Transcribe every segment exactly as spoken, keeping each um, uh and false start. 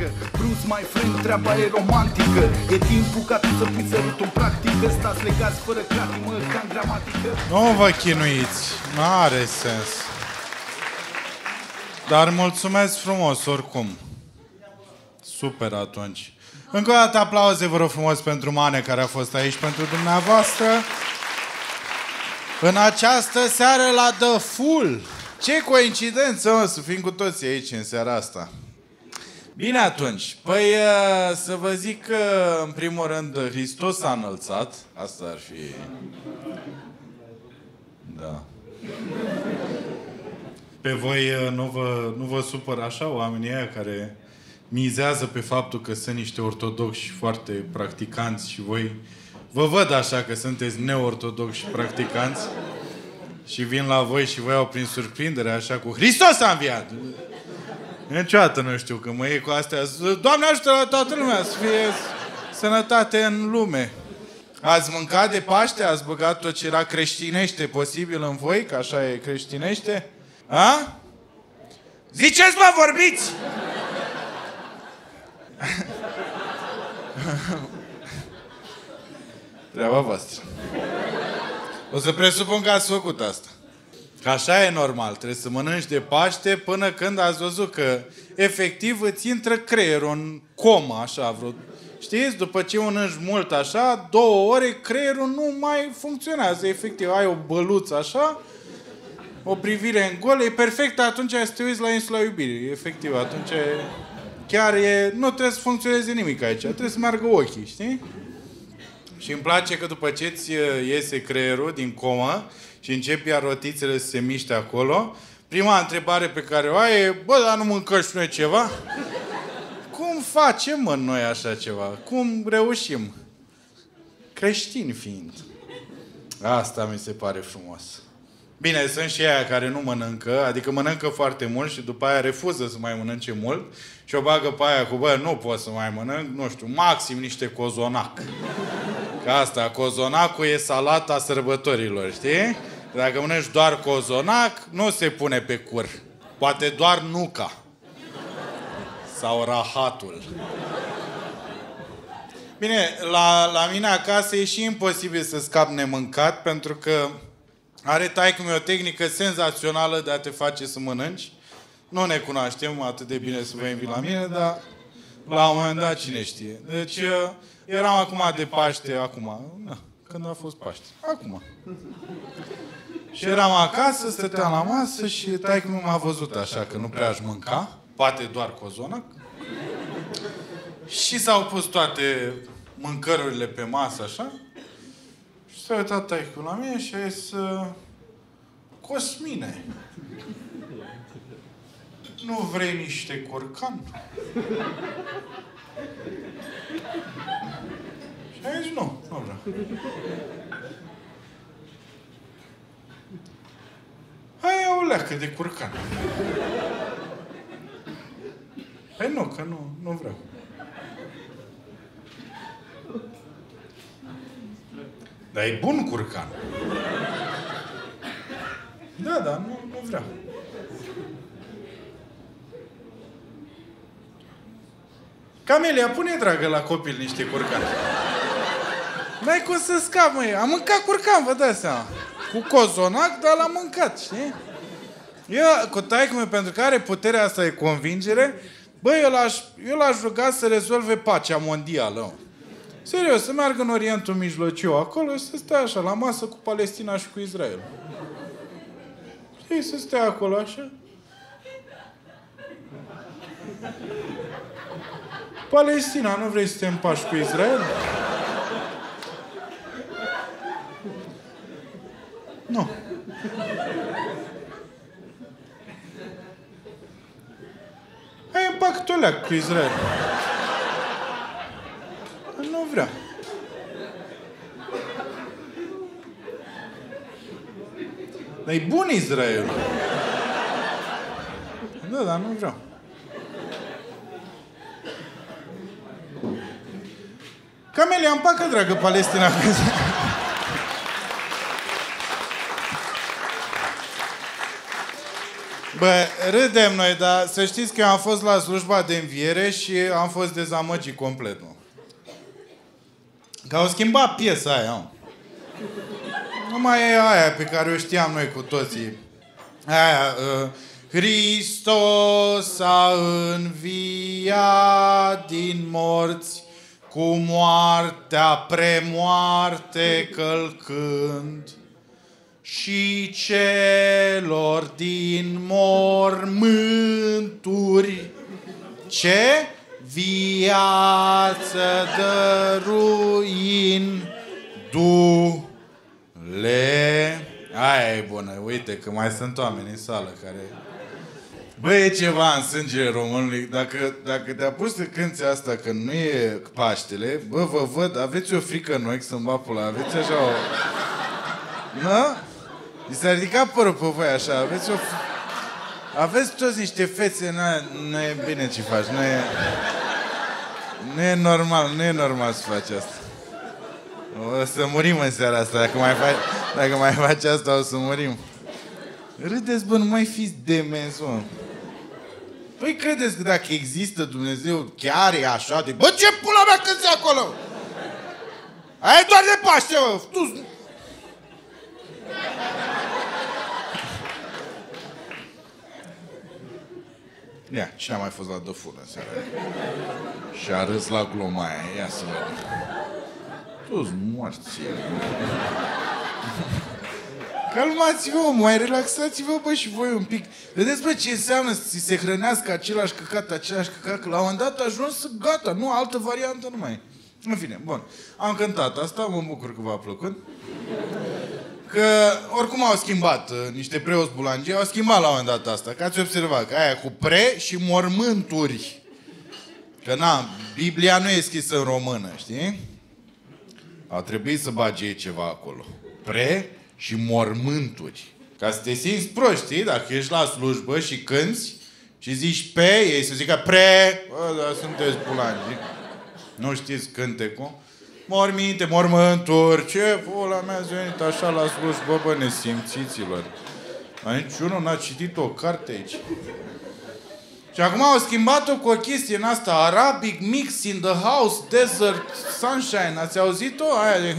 Bruce, my friend, treaba e romantică. E timpul ca tu să pui sărutul în practică. Stați legați fără catimă, ca în gramatică. Nu vă chinuiți, n-are sens. Dar mulțumesc frumos, oricum. Super atunci. Încă o dată aplauze, vă rog frumos, pentru Mane, care a fost aici pentru dumneavoastră. În această seară la The Full. Ce coincidență, mă, să fim cu toții aici în seara asta. Bine atunci. Păi să vă zic că, în primul rând, Hristos a înălțat. Asta ar fi... Da. Pe voi nu vă, nu vă supără așa oamenii aia care mizează pe faptul că sunt niște ortodoxi foarte practicanți și voi vă văd așa că sunteți neortodoxi și practicanți și vin la voi și vă iau prin surprindere așa cu Hristos a înviat! Niciodată nu știu că mă iei cu astea. Doamne ajută la toată lumea să fie sănătate în lume. Ați mâncat de Paște? Ați băgat tot ce era creștinește posibil în voi? Că așa e creștinește? A? Ziceți, mă, vorbiți! Treaba voastră. O să presupun că ați făcut asta. Că așa e normal. Trebuie să mănânci de Paște până când ați văzut că efectiv îți intră creierul în comă, așa, vreo... Știți? După ce mănânci mult așa, două ore, creierul nu mai funcționează. Efectiv, ai o băluță așa, o privire în gol, e perfect atunci să te uiți la Insula Iubirii. Efectiv, atunci e... chiar e... nu trebuie să funcționeze nimic aici. Trebuie să meargă ochii, știi? Și îmi place că după ce îți iese creierul din comă și începi iar rotițele să se miște acolo, prima întrebare pe care o ai e: bă, dar nu mâncăm și noi ceva? Cum facem, mă, noi așa ceva? Cum reușim? Creștini fiind. Asta mi se pare frumos. Bine, sunt și aia care nu mănâncă, adică mănâncă foarte mult și după aia refuză să mai mănânce mult și o bagă pe aia cu: bă, nu pot să mai mănânc, nu știu, maxim niște cozonac. Că asta, cozonacul e salata sărbătorilor, știi? Dacă mănânci doar cozonac, nu se pune pe cur. Poate doar nuca. Sau rahatul. Bine, la, la mine acasă e și imposibil să scap nemâncat, pentru că are taică-mi o tehnică senzațională de a te face să mănânci. Nu ne cunoaștem atât de bine să vă invit la mine, dar la un moment dat cine știe. Deci eram acum de Paște, acum, na, când a fost Paște, acum. Și eram acasă, stăteam la masă și taică-mi m-a văzut așa că nu prea aș mânca, poate doar cozonac. Și s-au pus toate mâncărurile pe masă, așa. Și s-a uitat taică la mine și a zis: Cosmine, nu vrei niște curcan? Și a zis: nu, nu vreau. Hai, o leacă de curcan. Păi nu, că nu, nu vreau. Dar e bun curcan. Da, da, nu, nu vreau. Camelia, pune, dragă, la copil niște curcan. N-ai cum să scap, măi. Am mâncat curcan, vă dați seama. Cu cozonac, dar l-am mâncat, știi? Eu, cu taică-meu, pentru că are puterea asta de convingere, băi, eu l-aș, eu l-aș ruga să rezolve pacea mondială. Serios, să meargă în Orientul Mijlociu acolo și să stea așa, la masă cu Palestina și cu Israel. Știi, să stea acolo așa. Palestina, nu vrei să te împași cu Israel? Nu. Hai, împacă-te o leacă cu Israel. Nu vreau. Dar e bun Israel. Da, dar nu vreau. Camelia, împacă, dragă, Palestina. Bă, râdem noi, dar să știți că eu am fost la slujba de înviere și am fost dezamăgit complet, mă. Că au schimbat piesa aia, mă. Nu mai e aia pe care o știam noi cu toții. Aia, uh, Hristos a înviat din morți, cu moartea premoarte călcând, și celor din mormânturi ce viață dăruindu-le. Aia e bună, uite că mai sunt oameni în sală care... Bă, e ceva în sângele românului. Dacă, dacă te apuci să cânti asta că nu e Paștele, bă, vă văd, aveți o frică în ochi să-mi bapul ăla, aveți așa o... Nu? I s-a ridicat părul pe voi așa, aveți o... Aveți toți niște fețe, nu e bine ce faci, nu e... Nu e normal, nu e normal să faci asta. O să murim în seara asta, dacă mai faci, dacă mai faci asta o să murim. Râdeți, bă, nu mai fiți demenți, mă. Păi credeți că dacă există Dumnezeu chiar e așa de... Bă, ce pula mea cânti acolo? Aia e doar de Paște, mă! Tu... Ia, cine a mai fost la The Full în seara aia? Și a râs la gluma aia, ia să vedem. Toți morți. Calmați-vă, mai relaxați-vă, bă, și voi un pic. Vedeți, bă, ce înseamnă să se hrănească același căcat, același căcat, că la un moment dat a ajuns gata, nu, altă variantă nu mai e. În fine, bun. Am cântat asta, mă bucur că v-a plăcut. Că oricum au schimbat uh, niște preoți bulangii, au schimbat la un moment dat asta, că ați observat, că aia cu pre și mormânturi. Că na, Biblia nu e scrisă în română, știi? A trebuit să bage ei ceva acolo. Pre și mormânturi. Ca să te simți prost, știi? Dacă ești la slujbă și cânți și zici pe, ei să zică pre, bă, dar sunteți bulangi. Nu știți cântecul? Morminte, mormânturi, ce pula mea ați venit așa la slujbă, bă, nesimțiților. Dar niciunul n-a citit o carte aici. Și acum au schimbat-o cu o chestie în asta, Arabic Mix in the House, Desert Sunshine. Ați auzit-o? Aia de...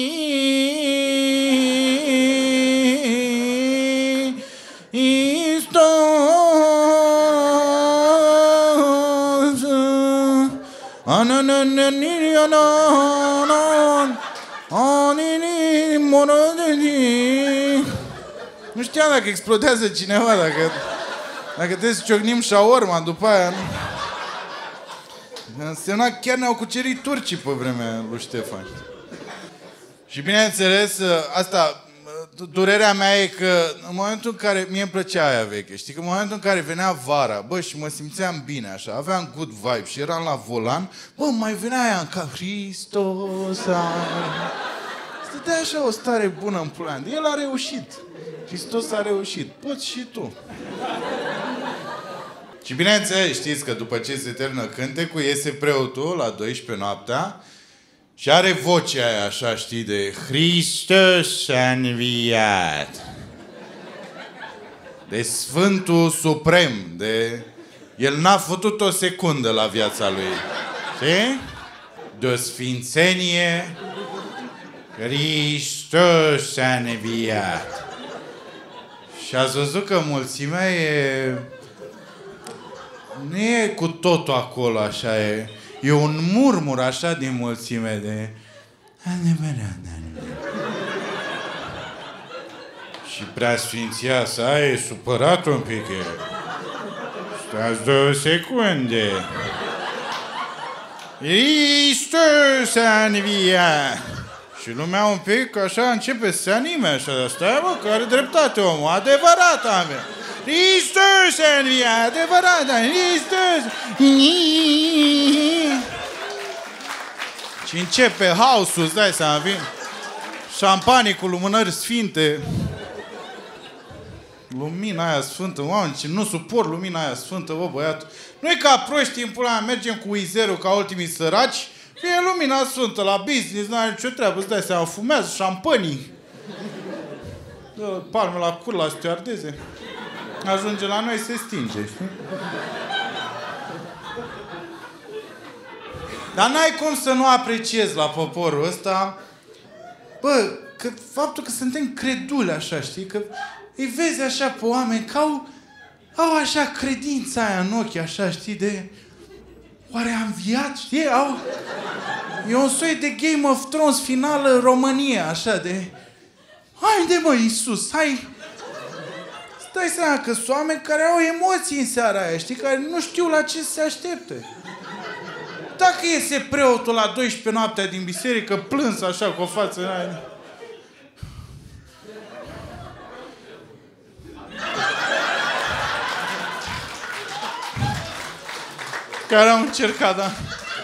Nu știam dacă explodează cineva, dacă... Dacă trebuie să ciocnim shawarma după aia... Însemna chiar ne-au cucerit turcii pe vremea lui Ștefan. Și bineînțeles, asta... Durerea mea e că în momentul în care... Mie îmi plăcea aia veche, știi? Că în momentul în care venea vara, bă, și mă simțeam bine așa, aveam good vibe și eram la volan, bă, mai venea aia în cap. Hristos a... Stătea așa o stare bună în plan. El a reușit. Hristos a reușit. Poți și tu. Și bineînțeles, știți că după ce se termină cântecul, iese preotul la douăsprezece noaptea și are vocea aia așa, știi, de Hristos a înviat. De Sfântul Suprem, de... El n-a făcut o secundă la viața lui. Știi? De o sfințenie. Hristos a înviat. Și ați văzut că mulțimea e... Nu e cu totul acolo, așa e. E un murmur așa din mulțime de... Și preasfinția sa e supărat un pic. E. Stați două secunde. Hristos a înviat. Și lumea un pic așa începe să se anime așa. Stai, bă, că are dreptate omul. Adevărat, ame. Hristos a înviat, adevărat, Hristos. Și începe haosul, îți dai seama, vin șampanii cu lumânări sfinte. Lumina aia sfântă, oameni, ce nu suport lumina aia sfântă, bă, băiatul. Nu e ca proștii în pula mea, mergem cu izerul ca ultimii săraci, că e lumina sfântă la business, n-are nicio treabă, îți dai seama, fumează șampanii. Dă palme la cur la stewardeze. ajunge la noi, se stinge, știi? Dar n-ai cum să nu apreciezi la poporul ăsta, bă, că faptul că suntem creduli așa, știi? Că îi vezi așa pe oameni că au, au așa credința aia în ochi, așa, știi, de... Oare a înviat, știi? Au... E un soi de Game of Thrones finală România, așa, de... Haide, mă, Iisus, hai... Stai seama că sunt oameni care au emoții în seara aia, știi? Care nu știu la ce se aștepte. Dacă iese preotul la douăsprezece noaptea din biserică, plâns așa, cu o față în aia... Care am încercat, da.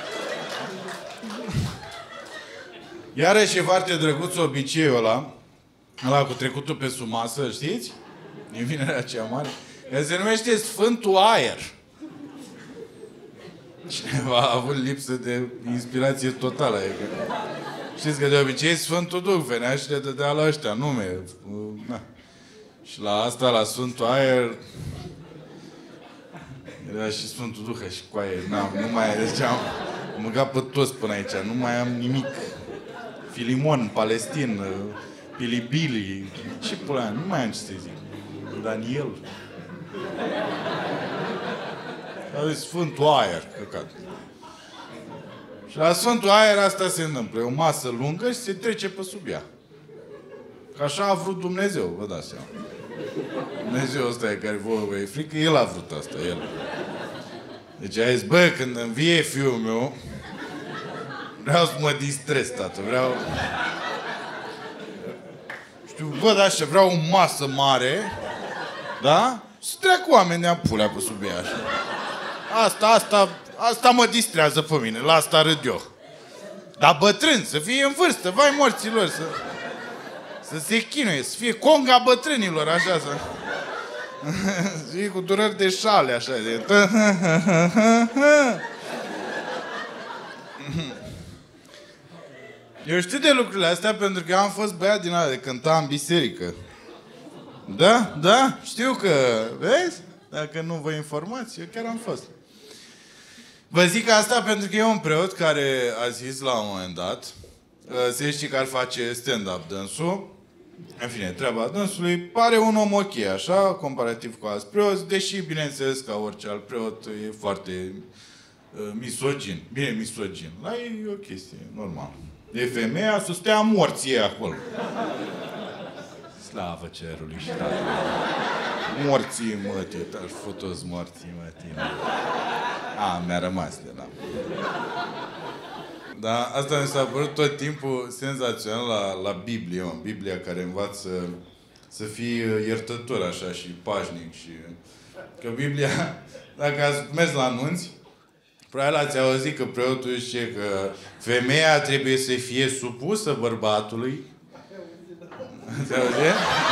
Iarăși e foarte drăguț obiceiul ăla, ăla cu trecutul pe sub masă, știți? Din vinerea cea mare. Că se numește Sfântul Aer. Cineva a avut lipsă de inspirație totală. Adică. Știți că de obicei Sfântul Duh venea și le dădea la ăștia nume. Na. Și la asta, la Sfântul Aer, era și Sfântul Duh și cu aer. Na, nu mai e, deci am, am mâncat pe toți până aici. Nu mai am nimic. Filimon, Palestin, Bilibili, și până aia, nu mai am ce să zic. Daniel. A zis Sfântul Aer, căcat. Și la Sfântul Aer asta se întâmplă. E o masă lungă și se trece pe sub ea. Că așa a vrut Dumnezeu, vă dați seama. Dumnezeu ăsta e care vă e frică, El a vrut asta, El. Deci a zis, bă, când învie fiul meu, vreau să mă distrez, tată, vreau... Știu, văd așa, vreau o masă mare, da? Să treacă oamenii apulea pe sub ea, așa. Asta, asta, asta mă distrează pe mine, la asta râd eu. Dar bătrân, să fie în vârstă, vai morților, să... Să se chinuie, să fie conga bătrânilor, așa, să... Să fie cu durări de șale, așa, de... Eu știu de lucrurile astea pentru că eu am fost băiat din ala de cânta în biserică. Da? Da? Știu că... Vezi? Dacă nu vă informați, eu chiar am fost. Vă zic asta pentru că e un preot care a zis la un moment dat, se știe că ar face stand-up dânsul. În fine, treaba dânsului pare un om ok, așa, comparativ cu alți preoți, deși, bineînțeles, ca orice alt preot, e foarte uh, misogin. Bine, misogin. La ei e o chestie normală. E femeia, să stea morții acolo. Slavă cerului și tatălui. Morții, mătii, te-aș fotos morții, mătii. A, mi-a rămas de la... Da, asta mi s-a părut tot timpul senzațional la, la Biblie, mă. Biblia care învață să fii iertător așa și pașnic și... Că Biblia, dacă ați mers la anunți, probabil ați auzit că preotul zice că femeia trebuie să fie supusă bărbatului. Ați auzit?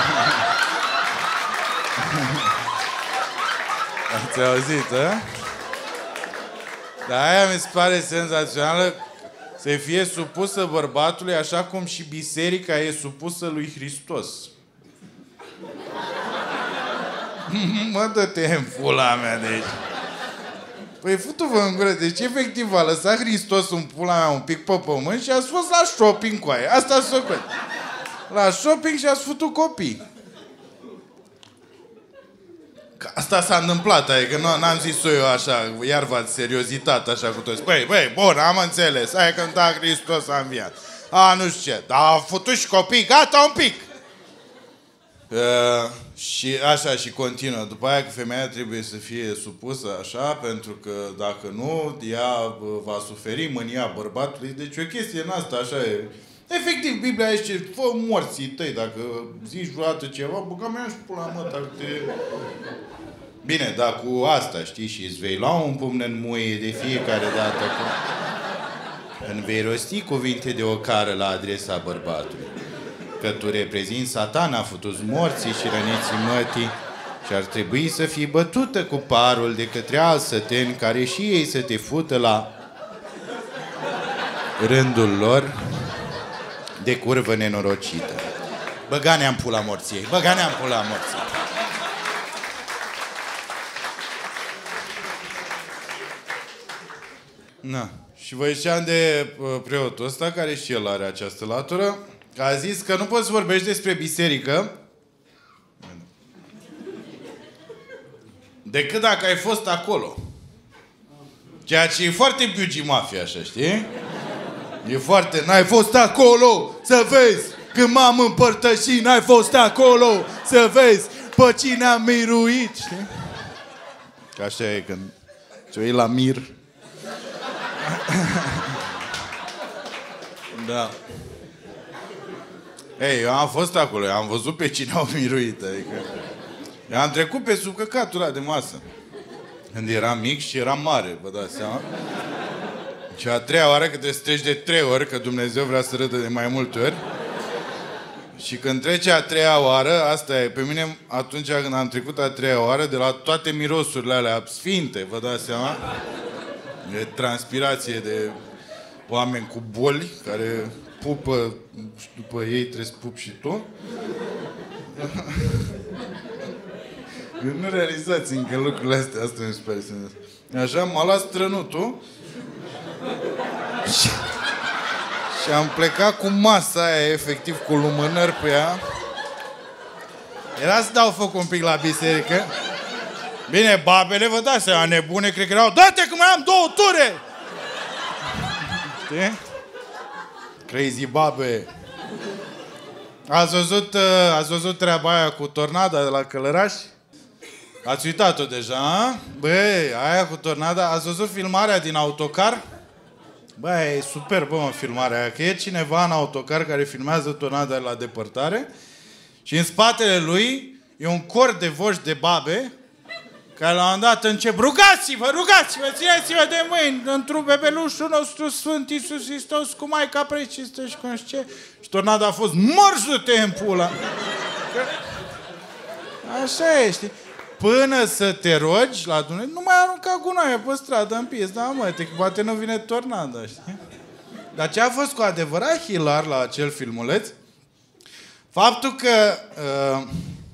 Ați auzit, a? Dar aia mi se pare senzațională, să fie supusă bărbatului așa cum și biserica e supusă lui Hristos. Mă, dă-te în pula mea de aici. Păi futu-vă în gură, deci efectiv a lăsat Hristos în pula mea un pic pe pământ și ați fost la shopping cu aia. Asta s-o făcut. La shopping și ați futut copii. Că asta s-a întâmplat, adică nu n-am zis-o eu așa, iar v-ați seriozitat așa cu toți. Băi, băi, bun, am înțeles, hai cânta Hristos a înviat. A, nu știu ce, dar au futut și copii, gata un pic. Uh, și așa și continuă. După aia că femeia trebuie să fie supusă așa, pentru că dacă nu, ea va suferi mânia bărbatului. Deci o chestie în asta, așa e. Efectiv, Biblia zice, fă morții tăi, dacă zici vreodată ceva, băga mea și pula mă, dacă te... Bine, dar cu asta, știi, și îți vei lua un pumn în muie de fiecare dată cu... Când vei rosti cuvinte de ocară la adresa bărbatului. Că tu reprezinți Satana, futus morții și răniții mătii și ar trebui să fii bătută cu parul de către alți săteni care și ei să te fută la rândul lor de curvă nenorocită. Băga-ne-am pula morției, băga-ne-am pula morției. Na. Și vă ieșeam de uh, preotul ăsta, care și el are această latură, că a zis că nu poți vorbești despre biserică decât dacă ai fost acolo. Ceea ce e foarte Biugi Mafia, așa, știi? E foarte... N-ai fost acolo să vezi când m-am împărtășit, n-ai fost acolo să vezi pe cine am miruit, știi? Că așa e când ce iei la mir. Da. Ei, eu am fost acolo, eu am văzut pe cine au miruit, adică... Eu am trecut pe sub căcatul ăla de masă. Când eram mic și eram mare, vă dați seama? Și a treia oară, că trebuie să treci de trei ori, că Dumnezeu vrea să râdă de mai multe ori. Și când trece a treia oară, asta e, pe mine, atunci când am trecut a treia oară, de la toate mirosurile alea sfinte, vă dați seama? De transpirație, de oameni cu boli, care pupă și după ei trebuie să pup și tu. Nu realizați încă lucrurile astea, asta mi se pare. Așa m-a luat strănutul și, și am plecat cu masa aia, efectiv, cu lumânări pe ea. Era să dau foc un pic la biserică. Bine, babele, vă dați seama, nebune, cred că erau, dă-te că mai am două ture! Știi? Crazy babe. Ați văzut, ați văzut treaba aia cu tornada de la Călăraș? Ați uitat-o deja, băi, aia cu tornada. Ați văzut filmarea din autocar? Băi, e superbă, mă, filmarea aia. Că e cineva în autocar care filmează tornada la depărtare și în spatele lui e un cor de voci de babe care la un moment dat încep: rugați-vă, rugați-vă, țineți-vă de mâini într-un bebelușul nostru Sfânt Iisus Hristos cu Maica Precistă și cum știu ce. Și tornada a fost: mărzu-te în pula! Că... așa e, știi? Până să te rogi la Dumnezeu, nu mai arunca gunoaie pe stradă în pis, da, mă, te, poate nu vine tornada, știi? Dar ce a fost cu adevărat hilar la acel filmuleț? Faptul că uh,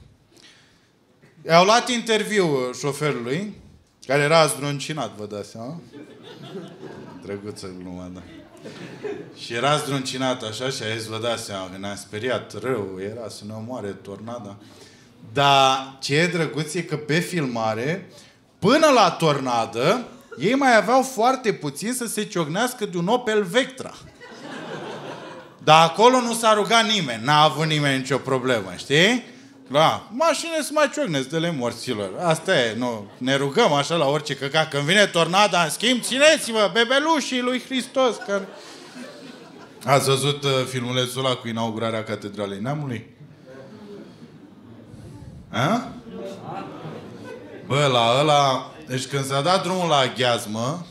i-au luat interviu șoferului, care era zdruncinat, vă dați seama? Drăguță gluma, da. Și era zdruncinat așa și a zis, vă dați seama, că ne-a speriat rău, era să ne omoare tornada. Dar ce e drăguț e că pe filmare, până la tornadă, ei mai aveau foarte puțin să se ciocnească de un Opel Vectra. Dar acolo nu s-a rugat nimeni, n-a avut nimeni nicio problemă, știi? Da, mașinile se mai ciocnesc de le morților. Asta e, nu, ne rugăm așa la orice căcat. Când vine tornada, în schimb, țineți-vă, bebelușii lui Hristos. Care... Ați văzut uh, filmulețul ăla cu inaugurarea Catedralei Neamului? A? Bă, la ăla... Deci când s-a dat drumul la gheazmă,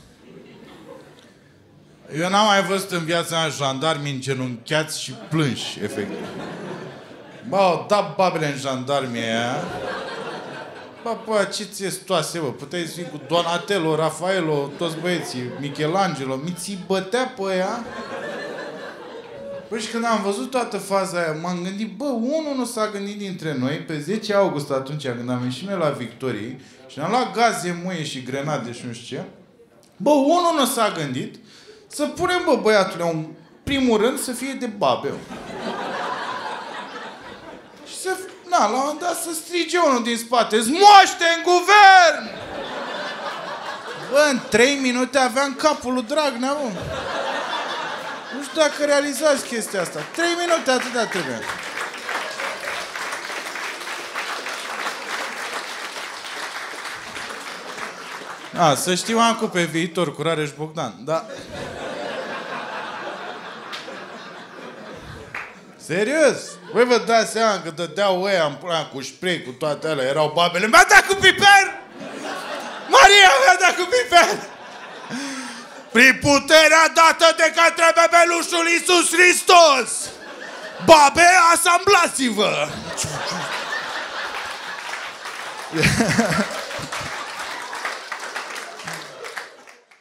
eu n-am mai văzut în viața mea jandarmi îngenunchiați și plânși, efectiv. Bă, au dat babele în jandarmie aia. Bă, bă, ce ți-e stoase, bă? Puteai să fii cu Donatello, Rafaelo, toți băieții, Michelangelo. Mi ți bătea pe ea. Păi și când am văzut toată faza aia, m-am gândit, bă, unul nu s-a gândit dintre noi, pe zece august atunci, când am ieșit noi la Victorii, și ne-am luat gaze, muie și grenade și nu știu ce, bă, unul nu s-a gândit să punem, bă, băiatule, în primul rând să fie de babeu. Și să, na, la un moment dat să strige unul din spate, zmoaște în guvern! Bă, în trei minute aveam capul lui Dragnea, bă. Nu știu dacă realizați chestia asta. Trei minute, atâta trebuie. A, să știu acum pe viitor cu Rareș Bogdan, da. Serios? Voi vă dați seama că dădeau ăia în plan cu spray, cu toate alea, erau babele. Mi-a dat cu piper! Maria mi-a dat cu piper! Prin puterea dată de către bebelușul Iisus Hristos! Babe, asamblați-vă!